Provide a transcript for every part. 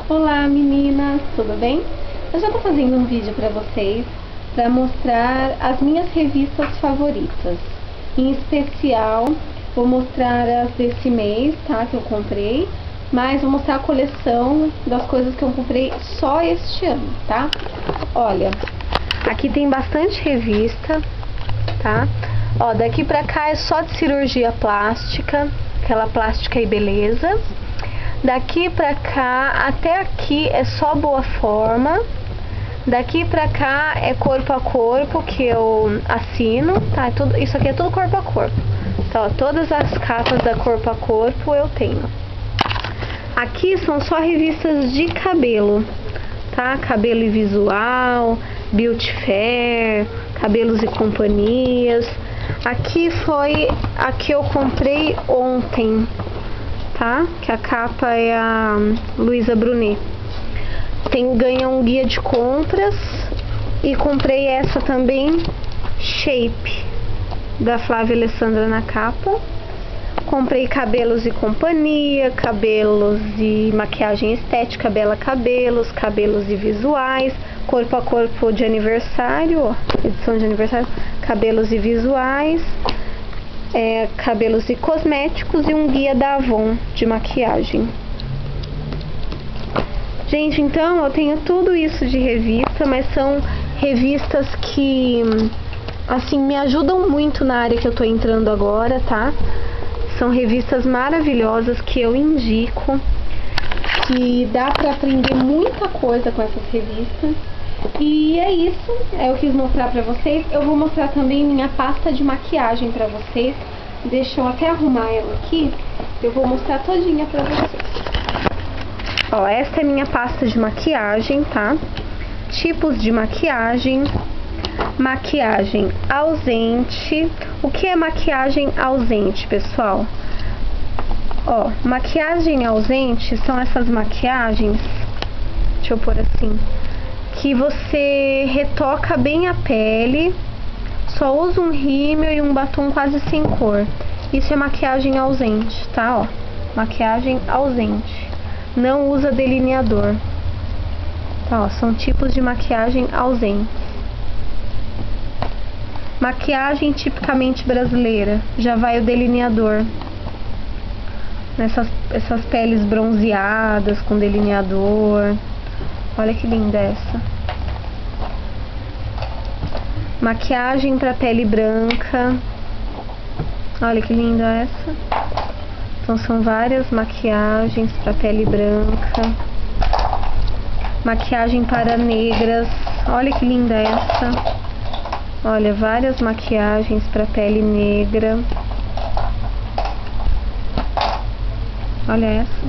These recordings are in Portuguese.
Olá meninas, tudo bem? Eu já tô fazendo um vídeo pra vocês para mostrar as minhas revistas favoritas. Em especial, vou mostrar as desse mês, tá? Que eu comprei, mas vou mostrar a coleção das coisas que eu comprei só este ano, tá? Olha, aqui tem bastante revista, tá? Ó, daqui pra cá é só de cirurgia plástica, aquela plástica e beleza. Daqui pra cá até aqui é só boa forma. Daqui pra cá é corpo a corpo que eu assino, tá? Isso aqui é tudo corpo a corpo. Então, ó, todas as capas da corpo a corpo eu tenho. Aqui são só revistas de cabelo, tá? Cabelo e visual, Beauty Fair, Cabelos e Companhias. Aqui foi a que eu comprei ontem, tá? Que a capa é a Luísa Brunet. Ganha um guia de compras e comprei essa também, Shape, da Flávia Alessandra na capa. Comprei Cabelos e Companhia, Cabelos e Maquiagem Estética, Bela Cabelos, Cabelos e Visuais, Corpo a Corpo de aniversário, ó, edição de aniversário, Cabelos e Visuais, Cabelos e Cosméticos e um guia da Avon de maquiagem. Gente, então eu tenho tudo isso de revista, mas são revistas que, assim, me ajudam muito na área que eu tô entrando agora, tá? São revistas maravilhosas que eu indico, que dá pra aprender muita coisa com essas revistas. E é isso, eu quis mostrar pra vocês. Eu vou mostrar também minha pasta de maquiagem pra vocês. Deixa eu até arrumar ela aqui, eu vou mostrar todinha pra vocês. Ó, esta é minha pasta de maquiagem, tá? Tipos de maquiagem. Maquiagem ausente. O que é maquiagem ausente, pessoal? Ó, maquiagem ausente são essas maquiagens, deixa eu pôr assim, que você retoca bem a pele, só usa um rímel e um batom quase sem cor. Isso é maquiagem ausente, tá? Ó, maquiagem ausente. Não usa delineador. Tá, ó, são tipos de maquiagem ausente. Maquiagem tipicamente brasileira. Já vai o delineador. Essas peles bronzeadas com delineador. Olha que linda essa. Maquiagem para pele branca. Olha que linda essa. Então são várias maquiagens para pele branca. Maquiagem para negras. Olha que linda essa. Olha, várias maquiagens para pele negra. Olha essa.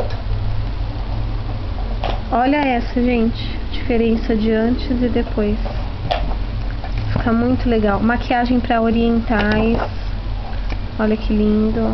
Olha essa, gente. Diferença de antes e depois. Fica muito legal. Maquiagem para orientais. Olha que lindo.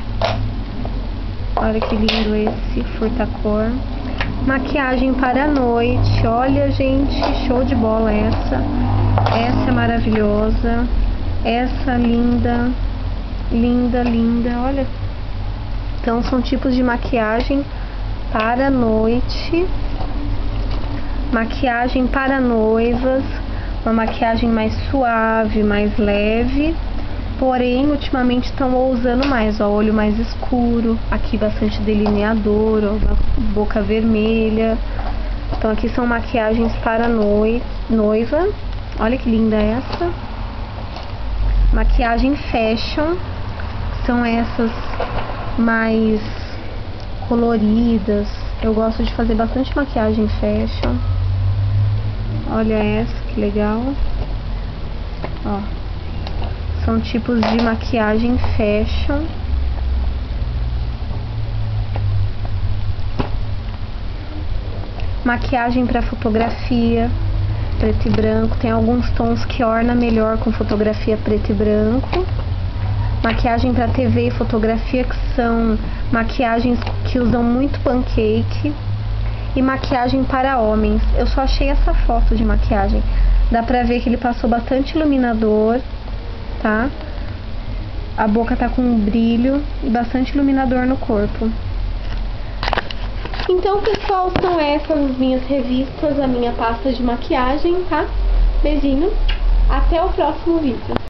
Olha que lindo esse furtacor. Maquiagem para a noite. Olha, gente, show de bola essa. Essa é maravilhosa. Essa linda. Linda, linda. Olha. Então são tipos de maquiagem para a noite. Maquiagem para noivas. Uma maquiagem mais suave, mais leve. Porém, ultimamente estão usando mais, ó, olho mais escuro, aqui bastante delineador, ó, boca vermelha. Então aqui são maquiagens para noiva. Olha que linda essa. Maquiagem fashion, são essas mais coloridas. Eu gosto de fazer bastante maquiagem fashion. Olha essa, que legal. Ó. São tipos de maquiagem fashion. Maquiagem para fotografia, preto e branco. Tem alguns tons que orna melhor com fotografia preto e branco. Maquiagem para TV e fotografia, que são maquiagens que usam muito pancake. E maquiagem para homens. Eu só achei essa foto de maquiagem. Dá pra ver que ele passou bastante iluminador. Tá? A boca tá com um brilho e bastante iluminador no corpo. Então, pessoal, são essas as minhas revistas, a minha pasta de maquiagem, tá? Beijinho, até o próximo vídeo.